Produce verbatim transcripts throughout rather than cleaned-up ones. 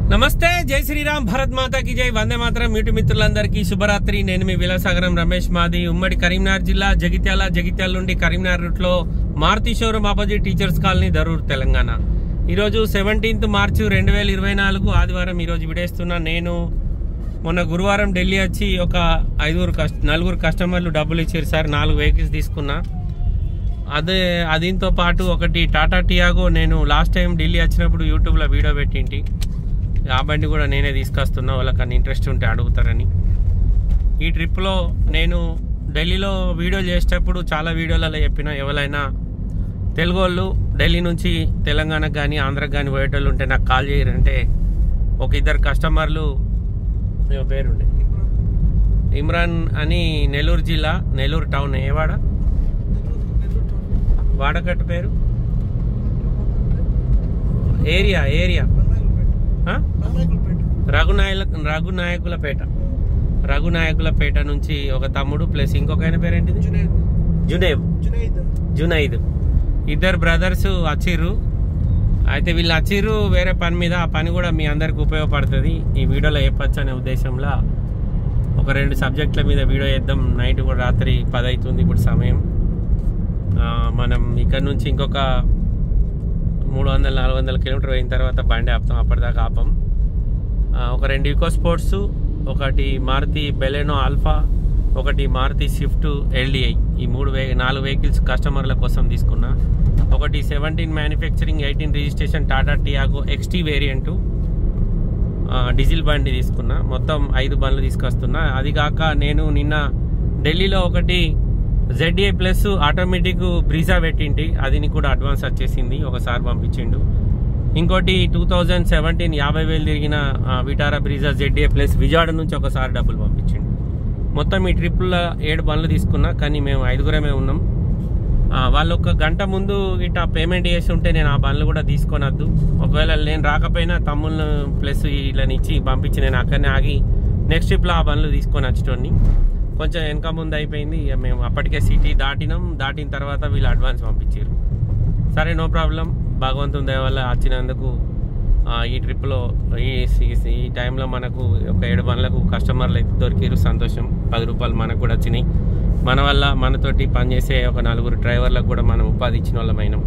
నమస్తే, జై శ్రీరామ్, భారత్ మాతాకి జై, వందే మాతరం. యూటి మిత్రులందరికీ శుభరాత్రి. నేను మీ విలాసాగరం రమేష్. మాది ఉమ్మడి కరీంనగర్ జిల్లా, జగిత్యాల. జగిత్యాల నుండి కరీంనగర్ రూట్ లో Maruti showroom opposite teachers colony, Darur, Telangana. ఈరోజు సెవెంటీన్త్ మార్చి రెండు వేల ఇరవై నాలుగు ఆదివారం. ఈరోజు విడేస్తున్నా. నేను మొన్న గురువారం ఢిల్లీ వచ్చి ఒక ఐదుగురు నలుగురు కస్టమర్లు డబ్బులు ఇచ్చారు సార్. నాలుగు వెహికల్స్ తీసుకున్నా. అదే దీంతో పాటు ఒకటి టాటా టియాగో. నేను లాస్ట్ టైం ఢిల్లీ వచ్చినప్పుడు యూట్యూబ్లో వీడియో పెట్టింటి. ఆ బండి కూడా నేనే తీసుకొస్తున్నా, వాళ్ళకన్నా ఇంట్రెస్ట్ ఉంటే అడుగుతారని. ఈ ట్రిప్లో నేను ఢిల్లీలో వీడియో చేసేటప్పుడు చాలా వీడియోలలో చెప్పిన, ఎవరైనా తెలుగు వాళ్ళు ఢిల్లీ నుంచి తెలంగాణకు కానీ ఆంధ్రాకి కానీ పోయేటోళ్ళు ఉంటే నాకు కాల్ చేయరంటే ఒక ఇద్దరు కస్టమర్లు పేరుండే ఇమ్రాన్ అని, నెల్లూరు జిల్లా, నెల్లూరు టౌన్. ఏ వాడ వాడకట్టు పేరు ఏరియా ఏరియా రఘునాయల రఘునాయకులపేట రఘునాయకులపేట నుంచి ఒక తమ్ముడు ప్లస్ ఇంకొక ఆయన పేరేంటిది, జునైద్ జునైద్ ఇద్దరు బ్రదర్స్ వచ్చిర్రు. అయితే వీళ్ళు వచ్చిర్రు వేరే పని మీద. ఆ పని కూడా మీ అందరికి ఉపయోగపడుతుంది, ఈ వీడియోలో చెప్పచ్చు అనే ఉద్దేశంలో ఒక రెండు సబ్జెక్టుల మీద వీడియో చేద్దాం. నైట్ కూడా రాత్రి పది అవుతుంది ఇప్పుడు సమయం. మనం ఇక్కడ నుంచి ఇంకొక మూడు వందల నాలుగు వందల కిలోమీటర్ అయిన తర్వాత బండి ఆపుతాం. అప్పటిదాకా ఆపం. ఒక రెండు ఈకో స్పోర్ట్స్, ఒకటి మారుతి బెలెనో ఆల్ఫా, ఒకటి మారుతి స్విఫ్ట్ ఎల్డిఐ. ఈ మూడు వే నాలుగు వెహికల్స్ కస్టమర్ల కోసం తీసుకున్నా. ఒకటి seventeen manufacturing eighteen registration Tata Tiago XT variant diesel బండి తీసుకున్నా. మొత్తం ఐదు బండ్లు తీసుకొస్తున్నా. అది కాక నేను నిన్న ఢిల్లీలో ఒకటి జెడ్ఏ ప్లస్ ఆటోమేటిక్ బ్రీజా పెట్టింటి, అది కూడా అడ్వాన్స్ వచ్చేసింది, ఒకసారి పంపించిండు. ఇంకోటి టూ థౌజండ్ సెవెంటీన్ యాభై వేలు తిరిగిన Vitara Brezza ZA plus Vijayawada నుంచి ఒకసారి డబ్బులు పంపించిండు. మొత్తం ఈ ట్రిప్లో ఏడు బండ్లు తీసుకున్నా, కానీ మేము ఐదుగురమే ఉన్నాం. వాళ్ళు ఒక గంట ముందు ఇట్లా పేమెంట్ చేసి ఉంటే నేను ఆ బండ్లు కూడా తీసుకొనొద్దు. ఒకవేళ నేను రాకపోయినా తమ్ముళ్ళు ప్లస్ వీళ్ళని ఇచ్చి పంపించి నేను అక్కడనే ఆగి నెక్స్ట్ ట్రిప్లో ఆ బండ్లు తీసుకొని వచ్చేటోని. కొంచెం వెనక ముందు అయిపోయింది. ఇక మేము అప్పటికే సిటీ దాటినాం. దాటిన తర్వాత వీళ్ళు అడ్వాన్స్ పంపించారు. సరే, నో ప్రాబ్లం. భగవంతుని దయ వల్ల వచ్చినందుకు ఈ ట్రిప్లో ఈ ఈ టైంలో మనకు ఒక ఏడు బండ్లకు కస్టమర్లు అయితే దొరికారు. సంతోషం. పది రూపాయలు మనకు కూడా వచ్చినాయి. మన వల్ల మనతోటి పనిచేసే ఒక నలుగురు డ్రైవర్లకు కూడా మనం ఉపాధి ఇచ్చిన వాళ్ళమైనాం.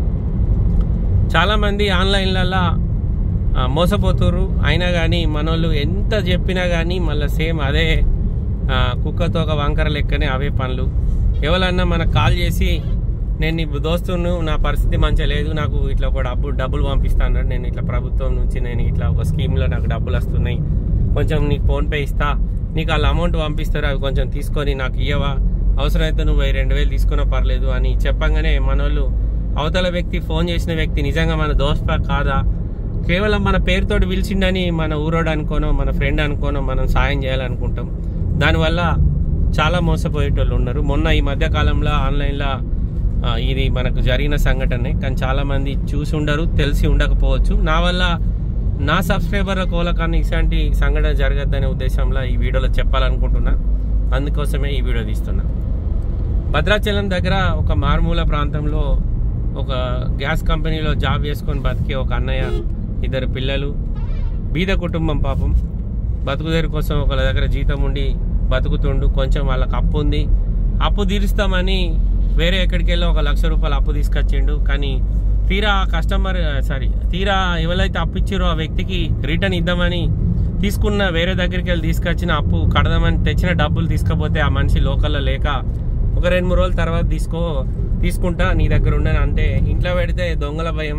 చాలామంది ఆన్లైన్లలో మోసపోతున్నారు. అయినా కానీ మనోళ్ళు ఎంత చెప్పినా కానీ మళ్ళీ సేమ్ అదే కుక్కతో ఒక వంకర లెక్కనే అవే పనులు. ఎవరన్నా మనకు కాల్ చేసి, నేను నీ దోస్తును, నా పరిస్థితి మంచిగా లేదు, నాకు ఇట్లా ఒక డబ్బు డబ్బులు పంపిస్తాను, నేను ఇట్లా ప్రభుత్వం నుంచి నేను ఇట్లా ఒక స్కీమ్లో నాకు డబ్బులు వస్తున్నాయి, కొంచెం నీకు ఫోన్పే ఇస్తా, నీకు వాళ్ళ అమౌంట్ పంపిస్తారు, అవి కొంచెం తీసుకొని నాకు ఇవ్వవా, అవసరమైతే నువ్వు రెండు వేలు తీసుకున్నా పర్లేదు అని చెప్పంగానే మనోళ్ళు అవతల వ్యక్తి, ఫోన్ చేసిన వ్యక్తి నిజంగా మన దోస్త కాదా, కేవలం మన పేరుతోటి పిలిచిండని మన ఊరోడు అనుకోనో మన ఫ్రెండ్ అనుకోనో మనం సాయం చేయాలనుకుంటాం. దానివల్ల చాలా మోసపోయేటోళ్ళు ఉన్నారు. మొన్న ఈ మధ్య కాలంలో ఆన్లైన్లో ఇది మనకు జరిగిన సంఘటనే, కానీ చాలామంది చూసి ఉండరు, తెలిసి ఉండకపోవచ్చు. నా వల్ల నా సబ్స్క్రైబర్ల కోలకన్నా ఇలాంటి సంఘటన జరగద్దనే ఉద్దేశంలో ఈ వీడియోలో చెప్పాలనుకుంటున్నా. అందుకోసమే ఈ వీడియో తీస్తున్నా. భద్రాచలం దగ్గర ఒక మారుమూల ప్రాంతంలో ఒక గ్యాస్ కంపెనీలో జాబ్ చేసుకొని బతికే ఒక అన్నయ్య, ఇద్దరు పిల్లలు, బీద కుటుంబం పాపం. బతుకుదేరు కోసం ఒకళ్ళ దగ్గర జీతం ఉండి బతుకుతుండు. కొంచెం వాళ్ళకి అప్పు ఉంది, అప్పు తీరుస్తామని వేరే ఎక్కడికి వెళ్ళి ఒక లక్ష రూపాయలు అప్పు తీసుకొచ్చిండు. కానీ తీరా కస్టమర్ సారీ తీరా ఎవరైతే అప్పు ఇచ్చారో ఆ వ్యక్తికి రిటర్న్ ఇద్దామని తీసుకున్న వేరే దగ్గరికి వెళ్ళి తీసుకొచ్చిన అప్పు కడదామని తెచ్చిన డబ్బులు తీసుకపోతే ఆ మనిషి లోకల్లో లేక ఒక రెండు మూడు రోజుల తర్వాత తీసుకో తీసుకుంటా నీ దగ్గర ఉండని అంటే, ఇంట్లో పెడితే దొంగల భయం.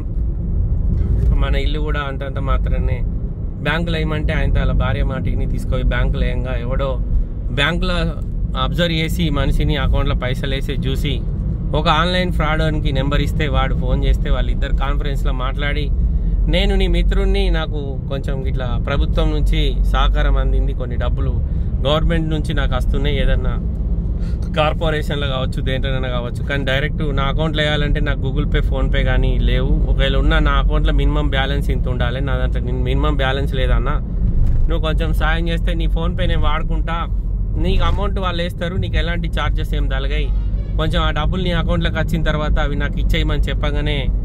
మన ఇల్లు కూడా అంతంత మాత్రమే బ్యాంకులో వేయమంటే ఆయన అలా భార్య మాటిని తీసుకొని బ్యాంకులో వేయంగా ఎవడో బ్యాంకులో అబ్జర్వ్ చేసి మనిషిని అకౌంట్లో పైసలు వేసి చూసి ఒక ఆన్లైన్ ఫ్రాడ్కి నెంబర్ ఇస్తే వాడు ఫోన్ చేస్తే వాళ్ళిద్దరు కాన్ఫరెన్స్లో మాట్లాడి, నేను నీ మిత్రుడిని, నాకు కొంచెం ఇట్లా ప్రభుత్వం నుంచి సహకారం అందింది, కొన్ని డబ్బులు గవర్నమెంట్ నుంచి నాకు వస్తున్నాయి, ఏదన్నా కార్పొరేషన్లో కావచ్చు దేంట్లోనైనా కావచ్చు, కానీ డైరెక్ట్ నా అకౌంట్లో వేయాలంటే నాకు గూగుల్ పే ఫోన్పే కానీ లేవు, ఒకవేళ ఉన్న నా అకౌంట్లో మినిమం బ్యాలెన్స్ ఇంత ఉండాలి, నా దాంట్లో మినిమం బ్యాలెన్స్ లేదన్నా, నువ్వు కొంచెం సాయం చేస్తే నీ ఫోన్పే నేను వాడుకుంటా, నీకు అమౌంట్ వాళ్ళు వేస్తారు, నీకు ఎలాంటి ఛార్జెస్ ఏం తలగాయి, కొంచెం ఆ డబ్బులు నీ అకౌంట్లోకి వచ్చిన తర్వాత అవి నాకు ఇచ్చేయమని చెప్పగానే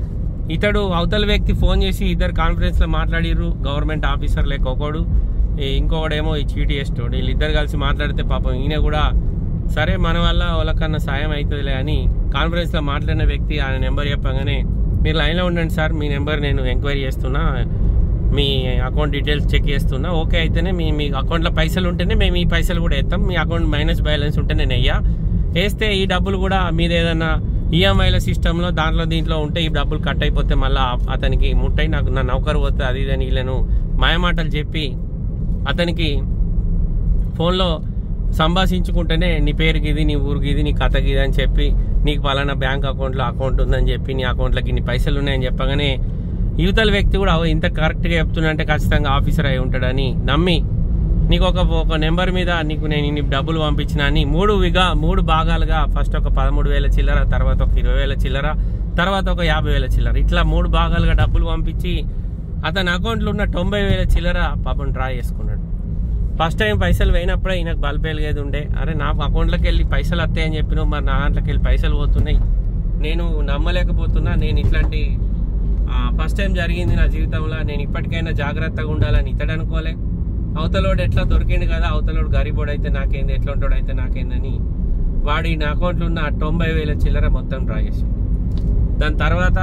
ఇతడు అవతల వ్యక్తి ఫోన్ చేసి ఇద్దరు కాన్ఫరెన్స్లో మాట్లాడిర్రు, గవర్నమెంట్ ఆఫీసర్ లేక ఒకడు ఇంకొకడేమో ఈ చీటీ చేస్తాడు. వీళ్ళిద్దరు కలిసి మాట్లాడితే పాపం ఈయన కూడా సరే మన వల్ల వాళ్ళకన్నా సాయం అవుతుందిలే అని కాన్ఫరెన్స్లో మాట్లాడిన వ్యక్తి ఆయన నెంబర్ చెప్పగానే మీరు లైన్లో ఉండండి సార్, మీ నెంబర్ నేను ఎంక్వైరీ చేస్తున్నా, మీ అకౌంట్ డీటెయిల్స్ చెక్ చేస్తున్నా, ఓకే అయితేనే మీ మీ అకౌంట్లో పైసలు ఉంటేనే మేము ఈ పైసలు కూడా వేస్తాం, మీ అకౌంట్ మైనస్ బ్యాలెన్స్ ఉంటే నేను అయ్యా వేస్తే ఈ డబ్బులు కూడా మీద ఏదన్నా ఈఎంఐల సిస్టంలో దాంట్లో దీంట్లో ఉంటే ఈ డబ్బులు కట్ అయిపోతే మళ్ళీ అతనికి ముట్టై నాకు నా నౌకరు పోతే అది ఇదని వీళ్ళను మాయమాటలు చెప్పి అతనికి ఫోన్లో సంభాషించుకుంటేనే నీ పేరుకి ఇది, నీ ఊరికి ఇది, నీ కథకి ఇది అని చెప్పి నీకు పలానా బ్యాంక్ అకౌంట్లో అకౌంట్ ఉందని చెప్పి నీ అకౌంట్లోకి నీ పైసలు ఉన్నాయని చెప్పగానే యువతల వ్యక్తి కూడా ఇంత కరెక్ట్గా చెప్తున్నంటే ఖచ్చితంగా ఆఫీసర్ అయి ఉంటాడని నమ్మి నీకు ఒక ఒక నెంబర్ మీద నీకు నేను ఇన్ని డబ్బులు పంపించిన అని మూడు విగా మూడు భాగాలుగా ఫస్ట్ ఒక పదమూడు వేల చిల్లర, తర్వాత ఒక ఇరవై వేల చిల్లర, తర్వాత ఒక యాభై వేల చిల్లర, ఇట్లా మూడు భాగాలుగా డబ్బులు పంపించి అతని అకౌంట్లో ఉన్న తొంభై వేల చిల్లర పాపం డ్రా చేసుకున్నాడు. ఫస్ట్ టైం పైసలు పోయినప్పుడే ఈయనకు బల్బేలుగేది ఉండే, అరే నా అకౌంట్లోకి వెళ్ళి పైసలు వస్తాయని చెప్పినావు, మరి నా దాంట్లోకి వెళ్ళి పైసలు పోతున్నాయి, నేను నమ్మలేకపోతున్నా, నేను ఇట్లాంటి ఫస్ట్ టైం జరిగింది నా జీవితంలో, నేను ఇప్పటికైనా జాగ్రత్తగా ఉండాలని ఇతడు అనుకోలే. అవతలోడు ఎట్లా దొరికిండు కదా, అవతలోడు గరీబోడు అయితే నాకేంది, ఎట్లా ఉంటాడు అయితే నాకేందని వాడి నా అకౌంట్లో ఉన్న తొంభై వేల చిల్లర మొత్తం డ్రా చేసి దాని తర్వాత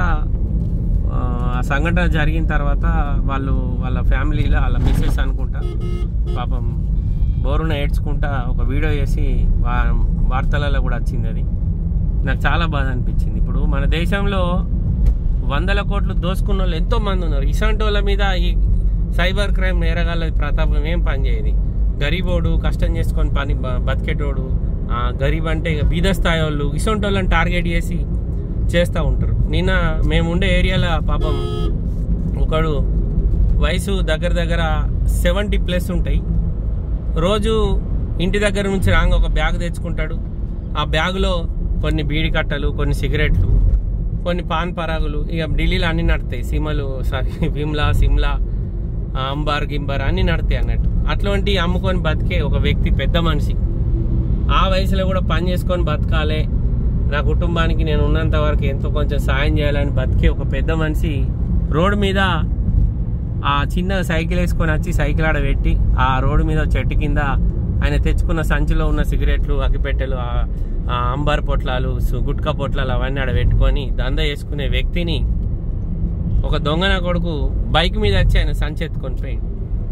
ఆ సంఘటన జరిగిన తర్వాత వాళ్ళు వాళ్ళ ఫ్యామిలీలో వాళ్ళ మిస్సెస్ అనుకుంటా పాపం బోరున ఏడ్చుకుంటా ఒక వీడియో చేసి వార్తలలో కూడా వచ్చింది. అది నాకు చాలా బాధ అనిపించింది. ఇప్పుడు మన దేశంలో వందల కోట్లు దోసుకున్న వాళ్ళు ఎంతో మంది ఉన్నారు. ఇసంటి వాళ్ళ మీద ఈ సైబర్ క్రైమ్ నేరగాళ్ళ ప్రతాపం ఏం పనిచేయదు. గరీబోడు కష్టం చేసుకొని పని బతికేటోడు, గరీబ్ అంటే ఇక బీద స్థాయి వాళ్ళు ఇసంటి వాళ్ళని టార్గెట్ చేసి చేస్తూ ఉంటారు. నిన్న మేము ఉండే ఏరియాలో పాపం ఒకడు వయసు దగ్గర దగ్గర సెవెంటీ ప్లస్ ఉంటాయి, రోజు ఇంటి దగ్గర నుంచి రాంగ్ ఒక బ్యాగ్ తెచ్చుకుంటాడు. ఆ బ్యాగులో కొన్ని బీడి కట్టలు, కొన్ని సిగరెట్లు, కొన్ని పాన్ పరాగులు, ఇక ఢిల్లీలో అన్ని నడతాయి, సిమలు సారీ విమ్లా సిమ్లా అంబార్ గింబార్ అన్ని నడతాయి అన్నట్టు. అట్లాంటి అమ్ముకొని బతికే ఒక వ్యక్తి, పెద్ద మనిషి, ఆ వయసులో కూడా పని చేసుకొని బతకాలి, నా కుటుంబానికి నేను ఉన్నంత వరకు ఎంతో కొంచెం సాయం చేయాలని బతికే ఒక పెద్ద మనిషి రోడ్డు మీద ఆ చిన్న సైకిల్ వేసుకొని వచ్చి సైకిల్ ఆడ పెట్టి ఆ రోడ్డు మీద చెట్టు కింద ఆయన తెచ్చుకున్న సంచిలో ఉన్న సిగరెట్లు, అగ్గిపెట్టెలు, ఆ అంబార్ పొట్లాలు, గుట్కా పొట్లాలు అవన్నీ ఆడ పెట్టుకొని దంద చేసుకునే వ్యక్తిని ఒక దొంగన కొడుకు బైక్ మీద వచ్చి ఆయన సంచి ఎత్తుకొని పోయింది.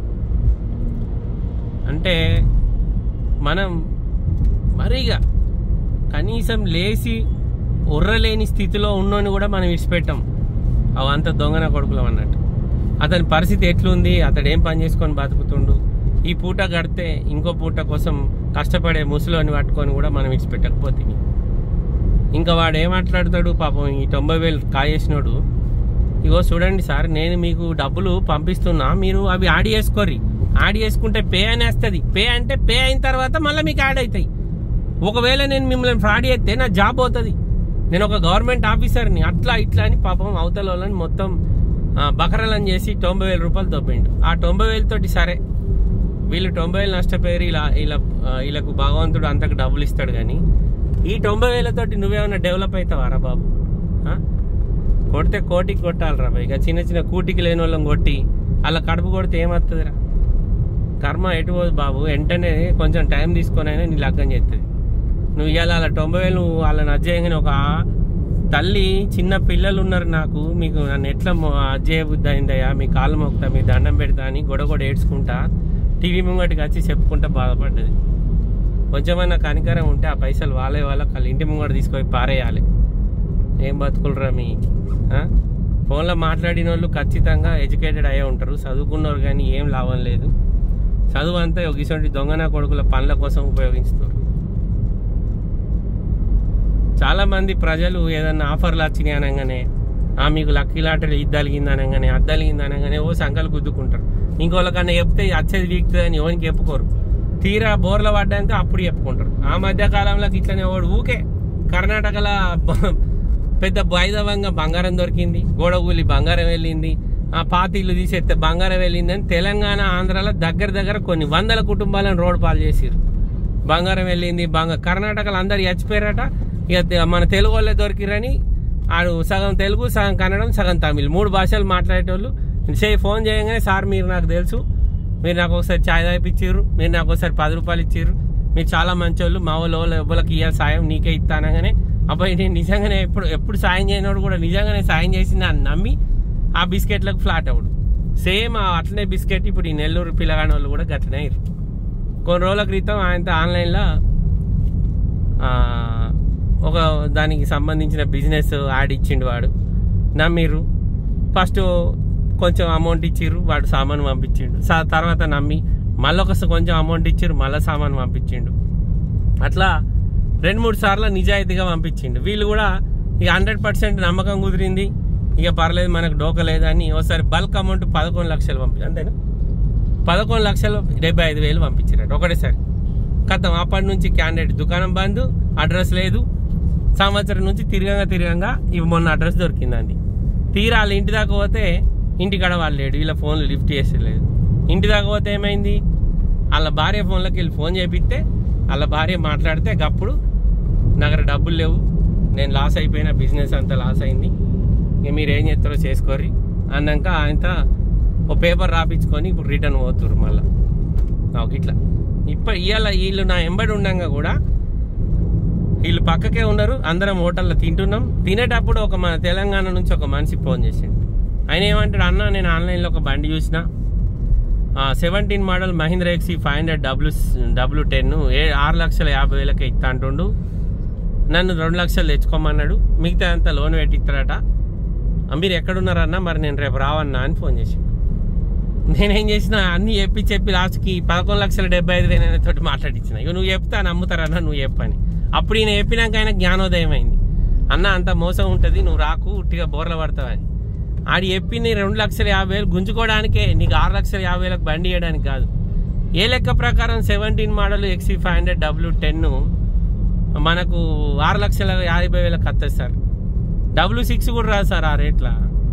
అంటే మనం మరీగా కనీసం లేచి ఉర్రలేని స్థితిలో ఉన్నోని కూడా మనం విడిచిపెట్టాం, అవంతా దొంగన కొడుకులం అన్నట్టు. అతని పరిస్థితి ఎట్లుంది, అతడు ఏం పని చేసుకొని బతుకుతుండు, ఈ పూట గడితే ఇంకో పూట కోసం కష్టపడే ముసలోని పట్టుకొని కూడా మనం విడిచిపెట్టకపోతే ఇంకా వాడు ఏం మాట్లాడతాడు పాపం. ఈ తొంభై వేలు కాయేసినోడు, ఇగో చూడండి సార్, నేను మీకు డబ్బులు పంపిస్తున్నా, మీరు అవి యాడ్ చేసుకోర్రి, యాడ్ చేసుకుంటే పే అని వస్తుంది, పే అంటే పే అయిన తర్వాత మళ్ళీ మీకు యాడ్ అవుతాయి. ఒకవేళ నేను మిమ్మల్ని ఫ్రాడ్ చేస్తే నా జాబ్ పోతుంది, నేను ఒక గవర్నమెంట్ ఆఫీసర్ని, అట్లా ఇట్లా అని పాపం అవతల వాళ్ళని మొత్తం బకరలని చేసి తొంభై వేల రూపాయలు దొబ్బిండు. ఆ తొంభై వేలతోటి సరే వీళ్ళు తొంభై వేలు నష్టపోయారు, ఇలా ఇలా వీళ్ళకు భగవంతుడు అంతకు డబ్బులు ఇస్తాడు, కానీ ఈ తొంభై వేలతోటి నువ్వేమన్నా డెవలప్ అవుతావారా బాబు? కొడితే కోటికి కొట్టాలరా బాబు. ఇక చిన్న చిన్న కూటికి లేని వాళ్ళని కొట్టి అలా కడుపు కొడితే ఏమవుతుందిరా? కర్మ ఎటు పోదు బాబు. వెంటనే కొంచెం టైం తీసుకొని అయినా నీ లగ్గం చేస్తుంది. నువ్వు ఇవాళ అలా తొంభై వేలు వాళ్ళని అజ్జేయగానే ఒక తల్లి, చిన్న పిల్లలు ఉన్నారు నాకు, మీకు నన్ను ఎట్లా అజ్జేయ బుద్ధి అయిందయ్యా, మీ కాళ్ళు మొక్కుతా, మీ దండం పెడతా అని గొడగొడ ఏడ్చుకుంటా టీవీ ముంగటికి వచ్చి చెప్పుకుంటా బాధపడ్డది. కొంచెమైనా కనికరం ఉంటే ఆ పైసలు వాళ్ళే వాళ్ళకి వాళ్ళ ఇంటి ముంగట తీసుకొని పారేయాలి. ఏం బతుకులరా మీ? ఫోన్లో మాట్లాడిన వాళ్ళు ఖచ్చితంగా ఎడ్యుకేటెడ్ అయ్యే ఉంటారు, చదువుకున్నారు, కానీ ఏం లాభం లేదు. చదువు అంతా ఇటువంటి దొంగన కొడుకుల పనుల కోసం ఉపయోగిస్తారు. చాలామంది ప్రజలు ఏదన్నా ఆఫర్లు వచ్చినాయి అనగానే, మీకు లక్కీ లాటరీ ఇది తలిగింది అనగానే, అది తలిగింది అనగానే ఓ సంకలు గుద్దుకుంటారు. ఇంకోళ్ళకన్నా చెప్తే వచ్చేది వీక్తుంది అని ఎవరికి చెప్పుకోరు. తీరా బోర్ల పడ్డాక అప్పుడు చెప్పుకుంటారు. ఆ మధ్య కాలంలో ఇట్లనే వాడు ఊకే కర్ణాటకలో పెద్ద వైదవంగా బంగారం దొరికింది, గోడగూలి బంగారం వెళ్ళింది, ఆ పాతిళ్ళు తీసేస్తే బంగారం వెళ్ళింది అని తెలంగాణ, ఆంధ్రాలో దగ్గర దగ్గర కొన్ని వందల కుటుంబాలను రోడ్డు పాలు చేసారు. బంగారం వెళ్ళింది, బంగారు కర్ణాటకలో అందరు చచ్చిపోయారట. ఇక మన తెలుగు వాళ్ళే దొరికిరని ఆడు సగం తెలుగు, సగం కన్నడం, సగం తమిళ్, మూడు భాషలు మాట్లాడేటోళ్ళు. సే ఫోన్ చేయగానే సార్ మీరు నాకు తెలుసు, మీరు నాకు ఒకసారి ఛాయ్ తాగిపించారు, మీరు నాకు ఒకసారి పది రూపాయలు ఇచ్చారు, మీరు చాలా మంచి వాళ్ళు, మా వాళ్ళు ఎవరికి ఇయ్యాలి సాయం నీకే ఇస్తానగానే అబ్బాయి నేను నిజంగానే ఎప్పుడు ఎప్పుడు సాయం చేయనోడు కూడా నిజంగానే సాయం చేసింది అని నమ్మి ఆ బిస్కెట్లకు ఫ్లాట్ అవుడు. సేమ్ అట్లనే బిస్కెట్ ఇప్పుడు ఈ నెల్లూరు పిల్లగాని వాళ్ళు కూడా గట్లనే అయ్యారు. కొన్ని రోజుల క్రితం ఆయనతో ఆన్లైన్లో ఒక దానికి సంబంధించిన బిజినెస్ యాడ్ ఇచ్చిండు. వాడు నమ్మిర్రు, ఫస్ట్ కొంచెం అమౌంట్ ఇచ్చిర్రు, వాడు సామాను పంపించిండు. తర్వాత నమ్మి మళ్ళీ ఒక కొంచెం అమౌంట్ ఇచ్చిర్రు, మళ్ళీ సామాను పంపించిండు. అట్లా రెండు మూడు సార్లు నిజాయితీగా పంపించిండు. వీళ్ళు కూడా ఇక హండ్రెడ్ పర్సెంట్ నమ్మకం కుదిరింది, ఇక పర్లేదు మనకు డోకలేదని ఒకసారి బల్క్ అమౌంట్ పదకొండు లక్షలు పంపి అంతేనా పదకొండు లక్షలు డెబ్బై ఐదు వేలు పంపించారట ఒకటేసారి. కథం అప్పటి నుంచి క్యాండిడేట్ దుకాణం బంద్, అడ్రస్ లేదు. సంవత్సరం నుంచి తిరగంగా తిరగంగా ఇవి మొన్న అడ్రస్ దొరికిందండి. తీరా వాళ్ళ ఇంటి దాకా పోతే ఇంటికాడ వాళ్ళు లేడు, వీళ్ళ ఫోన్లు లిఫ్ట్ చేసేలేదు. ఇంటి దాకా పోతే ఏమైంది, వాళ్ళ భార్య ఫోన్లోకి వెళ్ళి ఫోన్ చేపిస్తే వాళ్ళ భార్య మాట్లాడితే అప్పుడు నాకు డబ్బులు లేవు, నేను లాస్ అయిపోయిన, బిజినెస్ అంతా లాస్ అయింది, ఇక మీరు ఏం చేస్తారో చేసుకోర్రి అన్నాక ఆయన ఓ పేపర్ రాపించుకొని ఇప్పుడు రిటర్న్ పోతుర్రు మళ్ళీ. ఇట్లా ఇప్పుడు ఇవాళ వీళ్ళు నా ఎంబడి ఉండగా కూడా వీళ్ళు పక్కకే ఉన్నారు, అందరం హోటల్లో తింటున్నాం. తినేటప్పుడు ఒక మన తెలంగాణ నుంచి ఒక మనిషి ఫోన్ చేసిండు. ఆయన ఏమంటాడు, అన్న నేను ఆన్లైన్లో ఒక బండి చూసిన, సెవెంటీన్ మోడల్ మహీంద్రా ఎక్సీ five hundred W W ten ఏ ఆరు లక్షల యాభై వేలకే ఇస్తా అంటుండు, నన్ను రెండు లక్షలు తెచ్చుకోమన్నాడు, మిగతా అంతా లోన్ పెట్టి ఇస్తారట, మీరు ఎక్కడున్నారన్నా, మరి నేను రేపు రావన్నా అని ఫోన్ చేసి నేనేం చేసిన అన్ని చెప్పి చెప్పి లాస్ట్కి పదకొండు లక్షల డెబ్బై ఐదు వేలు తోటి మాట్లాడించిన. ఇక నువ్వు చెప్తా నమ్ముతారన్నా, నువ్వు చెప్పని. అప్పుడు ఈయన చెప్పినాక ఆయన జ్ఞానోదయం అయింది, అన్న అంత మోసం ఉంటుంది, నువ్వు రాకు ఉట్టిగా బోర్ల పడతావని. ఆడు చెప్పి రెండు లక్షల యాభై వేలు గుంజుకోవడానికే, నీకు ఆరు లక్షల యాభై వేలకు బండి వేయడానికి కాదు. ఏ లెక్క ప్రకారం సెవెంటీన్ మోడల్ ఎక్సీ ఫైవ్ హండ్రెడ్ డబ్ల్యూ టెన్ మనకు ఆరు లక్షల యాభై వేలకు వస్తుంది సార్, డబ్ల్యూ సిక్స్ కూడా రాదు సార్ ఆ రేట్ల.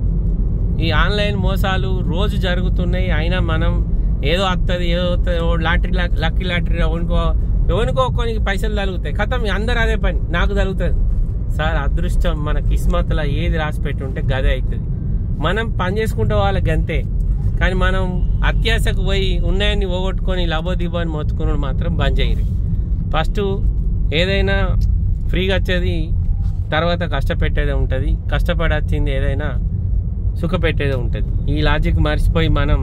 ఈ ఆన్లైన్ మోసాలు రోజు జరుగుతున్నాయి. అయినా మనం ఏదో వస్తుంది, ఏదో లాటరీ లక్కీ లాటరీ ఎవరికో ఎవరికో కొన్ని పైసలు తగులుతాయి, కథం అందరు అదే పని నాకు తగులుతుంది సార్. అదృష్టం మన కిస్మత్లో ఏది రాసి పెట్టి ఉంటే గదే అవుతుంది. మనం పని చేసుకుంటే వాళ్ళకి అంతే, కానీ మనం అత్యాశకు పోయి ఉన్నాయని పోగొట్టుకొని లబోదిబో అని మొత్తుకున్నాడు మాత్రం బంద్ చేయరు. ఫస్ట్ ఏదైనా ఫ్రీగా వచ్చేది తర్వాత కష్టపెట్టేదే ఉంటుంది, కష్టపడి వచ్చింది ఏదైనా సుఖపెట్టేదే ఉంటుంది. ఈ లాజిక్ మర్చిపోయి మనం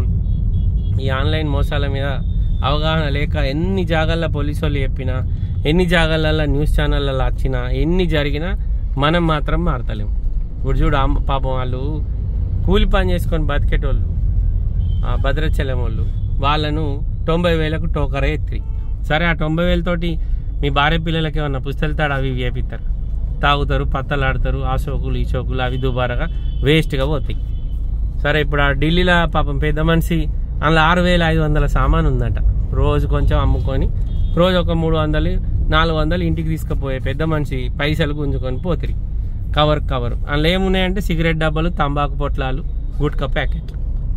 ఈ ఆన్లైన్ మోసాల మీద అవగాహన లేక ఎన్ని జాగాల్లో పోలీసు వాళ్ళు చెప్పినా, ఎన్ని జాగాలలో న్యూస్ ఛానళ్ళలో వచ్చినా, ఎన్ని జరిగినా మనం మాత్రం మారతలేము. ఇప్పుడు చూడు పాపం వాళ్ళు కూలి పని చేసుకొని బతికేటోళ్ళు, భద్రాచలం వాళ్ళు, వాళ్ళను తొంభై వేలకు టోకరే ఎత్తి, సరే ఆ తొంభై వేలతోటి మీ భార్య పిల్లలకి ఏమన్నా పుస్తలు తాడు అవి వేపిస్తారు, తాగుతారు, పత్తలు ఆడతారు, ఆ షోకులు ఈ షోకులు అవి దుబారగా వేస్ట్గా పోతాయి. సరే ఇప్పుడు ఆ ఢిల్లీలో పాపం పెద్ద మనిషి అందులో ఆరు వేల ఐదు వందల సామాన్ ఉందట, రోజు కొంచెం అమ్ముకొని రోజు ఒక మూడు వందలు నాలుగు వందలు ఇంటికి తీసుకుపోయే పెద్ద మనిషి పైసలు గుంజుకొని పోతారు కవర్ కవర్. అందులో ఏమున్నాయంటే సిగరెట్ డబ్బాలు, తంబాకు పొట్లాలు, గుట్కా ప్యాకెట్లు.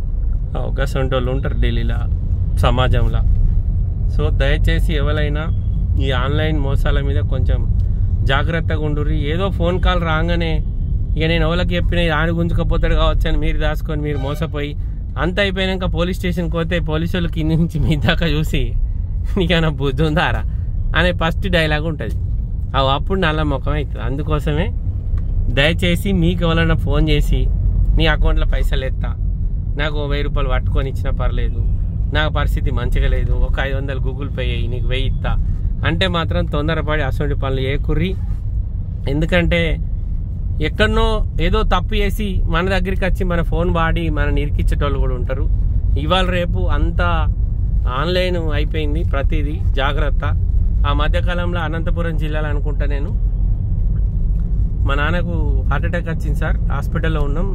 గసంటి వాళ్ళు ఉంటారు ఢిల్లీలో సమాజంలో. సో దయచేసి ఎవరైనా ఈ ఆన్లైన్ మోసాల మీద కొంచెం జాగ్రత్తగా ఉండుర్రి. ఏదో ఫోన్ కాల్ రాగానే ఇక నేను ఎవరికి చెప్పిన ఆడి గుంజుకపోతాడు కావచ్చు అని మీరు దాచుకొని మీరు మోసపోయి అంత అయిపోయాక పోలీస్ స్టేషన్కి పోతే పోలీసు వాళ్ళు కింది నుంచి మీ దాకా చూసి నీకైనా బుద్ధి ఉందారా అనే ఫస్ట్ డైలాగ్ ఉంటుంది. అవి అప్పుడు నల్ల ముఖం అవుతుంది. అందుకోసమే దయచేసి మీకు ఎవరైనా ఫోన్ చేసి నీ అకౌంట్లో పైసలు ఎత్తా, నాకు వెయ్యి రూపాయలు పట్టుకొని ఇచ్చినా పర్లేదు, నాకు పరిస్థితి మంచిగా లేదు, ఒక ఐదు వందలు గూగుల్ పే అయ్యి నీకు వెయ్యి ఇస్తా అంటే మాత్రం తొందరపడి అసలు పనులు ఏకుర్రి. ఎందుకంటే ఎక్కడనో ఏదో తప్పు చేసి మన దగ్గరికి వచ్చి మన ఫోన్ వాడి మన ఇరికిచ్చేటోళ్ళు కూడా ఉంటారు. ఇవాళ రేపు అంతా ఆన్లైన్ అయిపోయింది ప్రతిదీ, జాగ్రత్త. ఆ మధ్యకాలంలో అనంతపురం జిల్లాలో అనుకుంటా నేను, మా నాన్నకు హార్ట్ అటాక్ వచ్చింది సార్, హాస్పిటల్లో ఉన్నాం,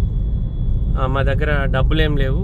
మా దగ్గర డబ్బులు ఏం లేవు,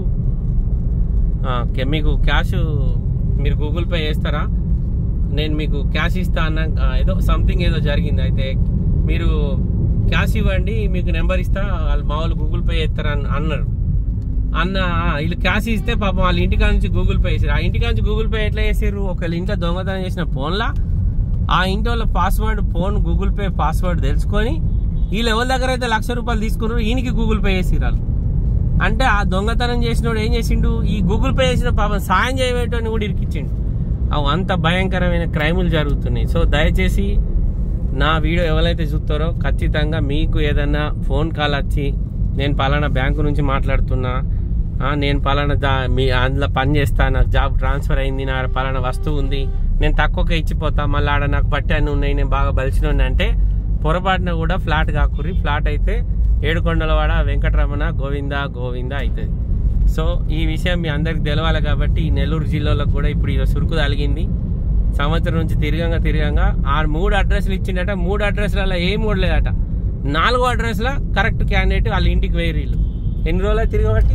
మీకు క్యాష్ మీరు గూగుల్ పే చేస్తారా, నేను మీకు క్యాష్ ఇస్తా అన్న, ఏదో సంథింగ్ ఏదో జరిగింది, అయితే మీరు క్యాష్ ఇవ్వండి మీకు నెంబర్ ఇస్తా, వాళ్ళు మా వాళ్ళు గూగుల్ పే చేస్తారా అన్నారు. అన్న వీళ్ళు క్యాష్ ఇస్తే పాపం వాళ్ళ ఇంటికా నుంచి గూగుల్ పే చేసారు. ఆ ఇంటికా నుంచి గూగుల్ పే ఎట్లా చేసారు, ఒకవేళ ఇంట్లో దొంగతనం చేసిన ఫోన్లా ఆ ఇంటి వాళ్ళ password, phone Google pay password తెలుసుకొని వీళ్ళు ఎవరి దగ్గర అయితే లక్ష రూపాయలు తీసుకున్నారు ఈయనకి గూగుల్ పే చేసిరాలు. అంటే ఆ దొంగతనం చేసినోడు ఏం చేసిండు, ఈ గూగుల్ పే చేసిన పాపం సాయం చేయబెట్టని కూడా ఇరికిచ్చిండు. అవి అంత భయంకరమైన క్రైములు జరుగుతున్నాయి. సో దయచేసి నా వీడియో ఎవరైతే చూస్తారో ఖచ్చితంగా మీకు ఏదన్నా ఫోన్ కాల్ వచ్చి నేను పలానా బ్యాంకు నుంచి మాట్లాడుతున్నా, నేను పలానా దా మీ అందులో పని చేస్తా, నాకు జాబ్ ట్రాన్స్ఫర్ అయింది, నా పలానా వస్తువు ఉంది, నేను తక్కువగా ఇచ్చిపోతా, మళ్ళీ ఆడ నాకు బట్టి అన్నీ ఉన్నాయి, నేను బాగా బలిసినోడిని అంటే పొరపాటున కూడా ఫ్లాట్ కాకుర్రి. ఫ్లాట్ అయితే ఏడుకొండలవాడ వెంకటరమణ గోవింద గోవింద అవుతుంది. సో ఈ విషయం మీ అందరికి తెలవాలి కాబట్టి ఈ నెల్లూరు జిల్లాలో కూడా ఇప్పుడు ఇది సురుకు తలిగింది. సంవత్సరం నుంచి తిరగంగా తిరగంగా ఆ మూడు అడ్రస్లు ఇచ్చిండట. మూడు అడ్రస్లలో ఏం కూడా లేదట. నాలుగో అడ్రస్లో కరెక్ట్ క్యాండిడేట్ వాళ్ళ ఇంటికి వేరు. వీళ్ళు ఎన్ని రోజులు తిరగబట్టి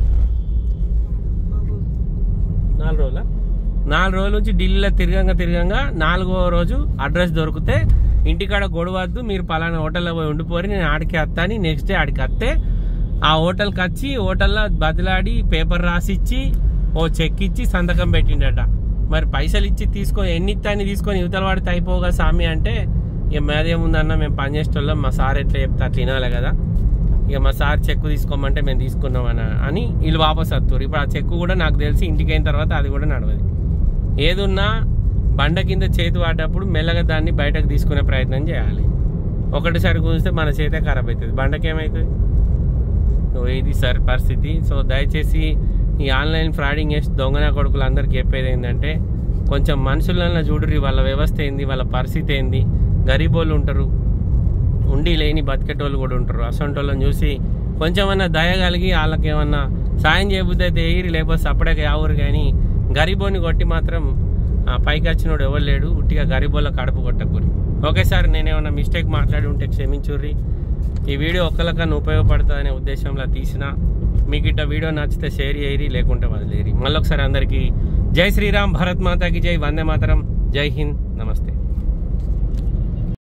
నాలుగు రోజుల నాలుగు రోజుల నుంచి ఢిల్లీలో తిరగంగా తిరగంగా నాలుగో రోజు అడ్రస్ దొరికితే ఇంటికాడ గొడవద్దు, మీరు పలానా హోటల్లో పోయి ఉండిపోయి నేను ఆడికి వస్తా అని నెక్స్ట్ డే ఆడికి వస్తే ఆ హోటల్కి వచ్చి హోటల్లో బదిలాడి పేపర్ రాసిచ్చి ఓ చెక్ ఇచ్చి సంతకం పెట్టిండట. మరి పైసలు ఇచ్చి తీసుకొని ఎన్ని ఇస్తాన్ని తీసుకొని యువతల వాడితే అయిపోగా స్వామి అంటే ఇక మేదేముందన్న మేము పనిచేసేటోళ్ళం, మా సార్ ఎట్లా చెప్తే అట్లా వినాలి కదా, ఇక మా సార్ చెక్కు తీసుకోమంటే మేము తీసుకున్నామని అని వీళ్ళు వాపస్ వస్తారు. ఇప్పుడు ఆ చెక్కు కూడా నాకు తెలిసి ఇంటికి అయిన తర్వాత అది కూడా నడవదు. ఏదున్నా బండ కింద చేతి వాడేటప్పుడు మెల్లగా దాన్ని బయటకు తీసుకునే ప్రయత్నం చేయాలి. ఒకటిసారి కూస్తే మన చేతే ఖరాబ్ అవుతుంది, బండకి ఏమవుతుంది. ఇది సార్ పరిస్థితి. సో దయచేసి ఈ ఆన్లైన్ ఫ్రాడింగ్ చేసి దొంగన కొడుకులు అందరికి చెప్పేది ఏంటంటే కొంచెం మనుషులను చూడరు, వాళ్ళ వ్యవస్థ ఏంది, వాళ్ళ పరిస్థితి ఏంది. గరీబోళ్ళు ఉంటారు, ఉండి లేని బతికేటోళ్ళు కూడా ఉంటారు. అసొంటి వాళ్ళని చూసి కొంచెమన్నా దయ కలిగి వాళ్ళకి ఏమన్నా సాయం చేయబుద్ది అయితే ఎయిరి, లేకపోతే సపడక యావరు. కానీ గరీబోని కొట్టి మాత్రం పైకి వచ్చినోడు ఎవరు లేడు. ఉట్టిగా గరీబోళ్ళ కడుపు కొట్టకూరి. ఓకే సార్, నేనేమన్నా మిస్టేక్ మాట్లాడి ఉంటే క్షమించుర్రి. ఈ వీడియో ఒక్కరికన్నా ఉపయోగపడుతుందనే ఉద్దేశంలో తీసిన. మీకు ఇట్లా వీడియో నచ్చితే షేర్ చేయరి, లేకుంటే వదిలేరి. మళ్ళొకసారి అందరికీ జై శ్రీరామ్, భారత్ మాతాకి జై, వందే మాతరం, జై హింద్, నమస్తే.